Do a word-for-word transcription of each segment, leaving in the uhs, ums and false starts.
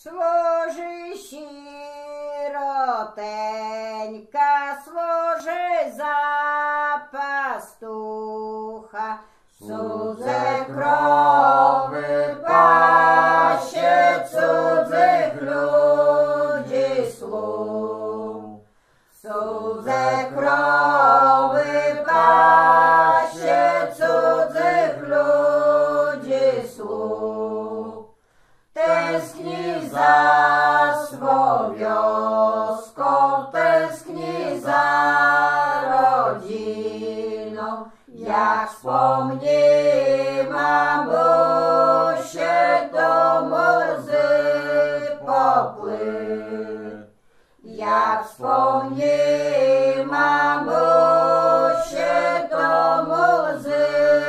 Служи, сиротенька, служи за пастуха, cudze krowy pasie, cudzych ludzi słuch. Cudze krowy pasie, cudzych ludzi słuch. Tęskni za swą wioską, tęskni za rodziną, jak wspomni mamusie, do łzy popływ. Jak wspomni mamusie, do łzy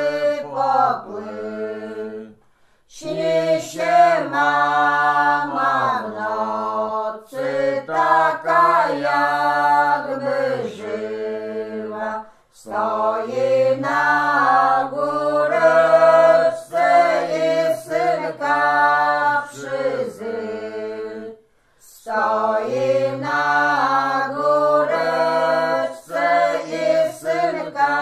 popływ. Śni się mama w nocy, taka jakby żyła. Stoi na góreczce i synka przyzyw. Stoi na góreczce i synka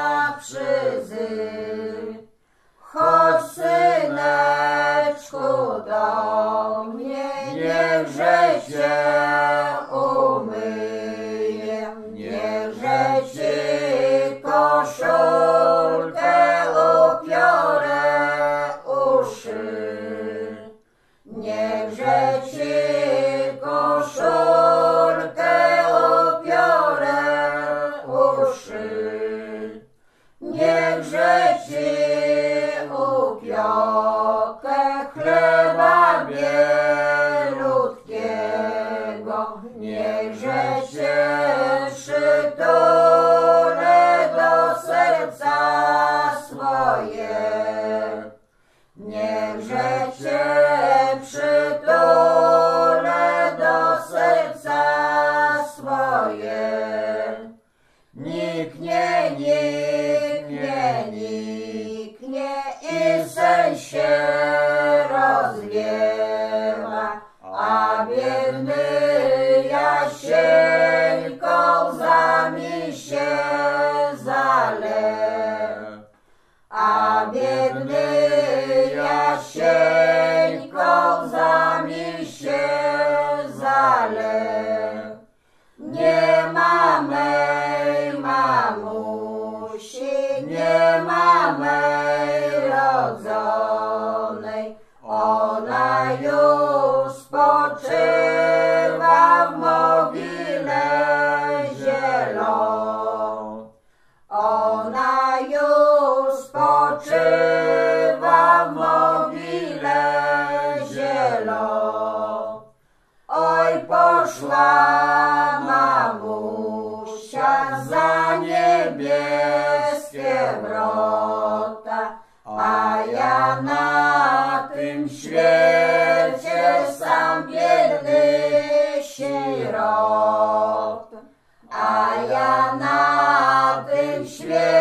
przyzyw. Chodź, syneczku, do mnie, niechże cię umyję, niechże ci koszulkę upiorę uszy. Niechże ci koszulkę upiorę uszy. Niechże ci upiokę chleba bielutkiego, niechże cię przytulę do serca swoje. Niechże cię przytulę do serca swoje. Niknie, niknie, niknie i sen się rozwiewa, a biedny Jasieńko łzami się zalew. A biedny Jasieńko łzami się zalew. Nie ma mej mamusi, nie ma mej rodzonej, ona już spoczywa w mogile zielonej. Ona już spoczywa w mogile zielonej. Oj, poszła mamusia za niebieskie wrota, a ja na tym świecie sam biedny sierot. A ja na tym świecie